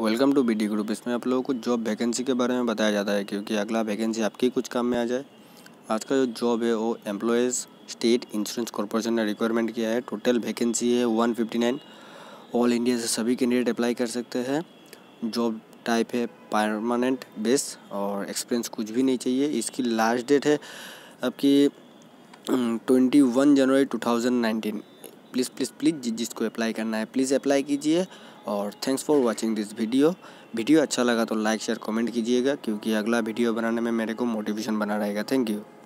Welcome to BD group. इसमें आप लोगों को जॉब वैकेंसी के बारे में बताया जाता है क्योंकि अगला वैकेंसी आपके कुछ काम में आ जाए। आज का जो जॉब है वो एम्प्लॉयज़ स्टेट इंश्योरेंस कॉर्पोरेशन ने रिक्वायरमेंट किया है। टोटल वैकेंसी है 159। ऑल इंडिया से सभी कैंडिडेट अप्लाई कर सकते हैं। जॉब टाइप है परमानेंट बेस और एक्सपीरियंस कुछ भी नहीं चाहिए। इसकी लास्ट डेट है आपकी 21 जनवरी 2019। प्लीज़ जिसको अप्लाई करना है प्लीज़ अप्लाई कीजिए। और thanks for watching this video अच्छा लगा तो लाइक शेयर कमेंट कीजिएगा क्योंकि अगला वीडियो बनाने में मेरे को मोटिवेशन बना रहेगा। Thank you.